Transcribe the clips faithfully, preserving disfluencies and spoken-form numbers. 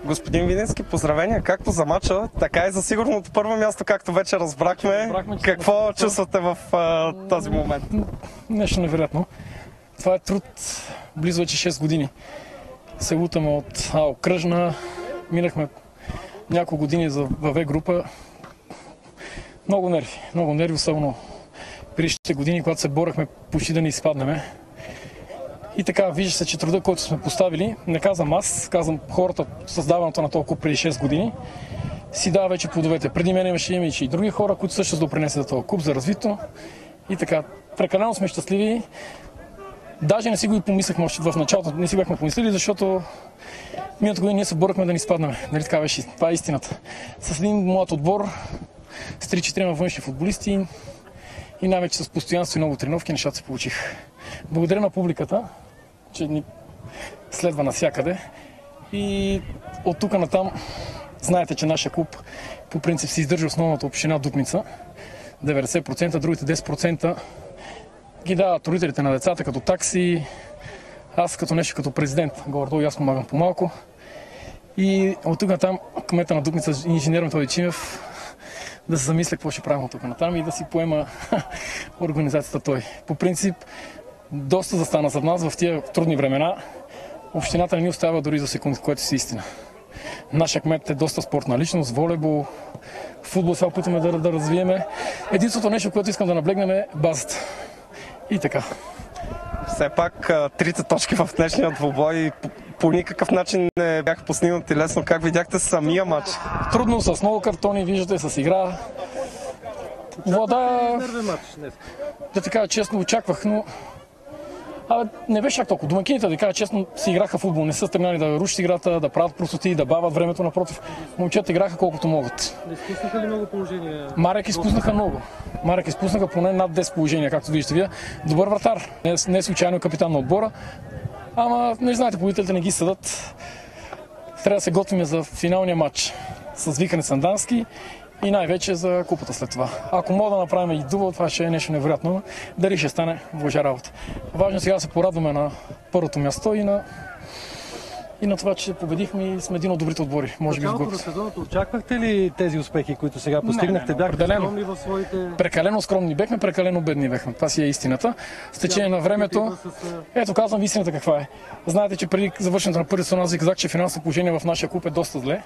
Господин Видински, поздравения както за мача, така и за сигурното първо място, както вече разбрахме. разбрахме Какво да чувствате в а, този момент? Нещо невероятно. Това е труд близо вече шест години. Се лутаме от А, окръжна, минахме няколко години за ВВ група. Много нерви, много нерви, особено предишните години, когато се борехме почти да не изпаднем. И така, вижда се, че труда, който сме поставили, не казвам аз, казвам хората, създаването на този куп преди шест години, си дава вече плодовете. Преди мен имаше имаше и други хора, които също допринесат за този куп, за развито. И така, прекалено сме щастливи. Даже не си го и помислехме още в началото, не си бяхме помислили, защото миналата година ние се борехме да ни спаднем. Нали така беше? Това е истината. С един млад отбор, с три-четири външни футболисти и най-вече с постоянство и много тренировки нещата се получих. Благодаря на публиката, че ни следва навсякъде. И от тук натам знаете, че нашия клуб по принцип се издържа основната община Дупница. деветдесет процента, другите десет процента ги дават родителите на децата като такси. Аз като нещо като президент, горе-долу и аз помагам по-малко. И от тук натам кмета на Дупница, инженер Методи Чимев, да се замисля какво ще правим от тук натам и да си поема организацията той. По принцип, доста застана зад нас в тия трудни времена. Общината не ни оставя дори за секунда, което си истина. Нашия кмет е доста спортна личност, волейбол, футбол, сега опитваме да, да развиеме. Единството нещо, което искам да наблегнем е базата. И така. Все пак трите точки в днешния двубой по, по никакъв начин не бяха постигнати лесно. Как видяхте самия матч? Трудно, с много картони, виждате, с игра. Вода... Да ти кажа честно, очаквах, но... Абе, не беше чак толкова. Домакините, да кажа честно, си играха футбол. Не са тръгнали да рушат играта, да правят простоти, да бавят времето, напротив. Момчета играха колкото могат. Не изпуснаха ли много положения? Марек изпуснаха много. Марек изпуснаха поне над десет положения, както виждате вие. Добър вратар. Не, не е случайно капитан на отбора. Ама, не знаете, победителите не ги съдат. Трябва да се готвим за финалния матч с Викане Сандански и най-вече за купата след това. Ако мога да направим и дубъл, това ще е нещо невероятно. Дали ще стане, Божа работа. Важно сега да се порадваме на първото място и на, и на това, че победихме и сме един от добрите отбори. Може би в групата. На сезоната очаквахте ли тези успехи, които сега постигнахте? Бяхте скромни в своите... Прекалено скромни бехме, прекалено бедни бехме. Това си е истината. С течение на времето... Ето казвам истината каква е. Знаете, че преди завършването на първи сезон аз ви казах, че финансово положение в нашия клуб е доста зле.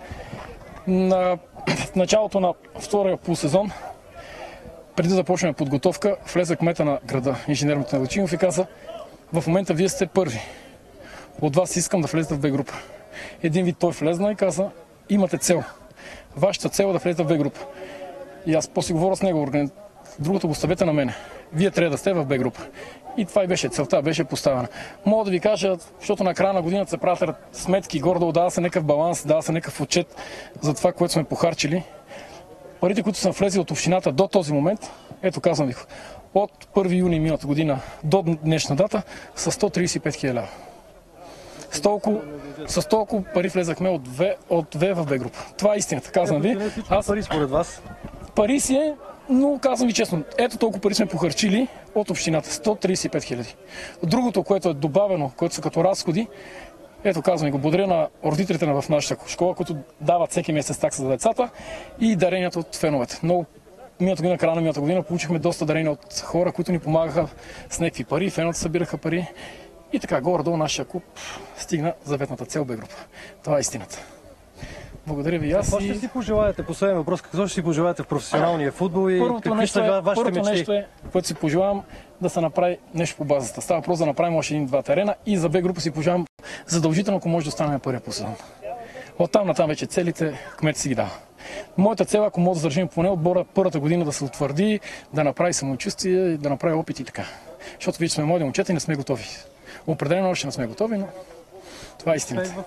На в началото на втория полусезон, преди да започнем подготовка, влезе кмета на града, инженер Методи Чимев, и каза: в момента вие сте първи. От вас искам да влезете в Б група. Един вид той влезна и каза: имате цел. Вашата цел е да влезете в Б група. И аз после говоря с него, другото го ставете на мене. Вие трябва да сте в Б група. И това и беше целта, беше поставена. Мога да ви кажа, защото на края на годината се правят сметки, гордо дава се някакъв баланс, дава се някакъв отчет за това, което сме похарчили. Парите, които са влезли от общината до този момент, ето казвам ви, от първи юни миналата година до днешна дата са сто тридесет и пет хиляди лева. С толкова, с толкова пари влезахме от В, от В в Б група. Това е истината, казвам ви. Аз пари според вас? Пари си е, но казвам ви честно, ето толкова пари сме похарчили от общината, сто тридесет и пет хиляди. Другото, което е добавено, което са като разходи, ето казвам ви го, благодаря на родителите в нашата школа, които дават всеки месец такса за децата, и даренията от феновете. Много миналата година, края на миналата година, получихме доста дарения от хора, които ни помагаха с някакви пари, феновете събираха пари. И така, горе-долу нашия клуб стигна заветната цел Б група. Това е истината. Благодаря ви аз. Какво ще си пожелаете? Последен въпрос. Какво ще си пожелаете в професионалния футбол и първото какви нещо са е, вашите първото мечти? нещо е, което си пожелавам, да се направи нещо по базата. Става въпрос да направим още един-два терена и за Б група си пожелавам задължително, ако може да стане на първия по сезон. Оттам натам вече целите кмет си ги дава. Моята цел, ако може да задържим поне отбора първата година да се утвърди, да направи самочувствие, да направи опит и така. Защото вече сме млади момчета и не сме готови. Определено още не сме готови, но това е истината.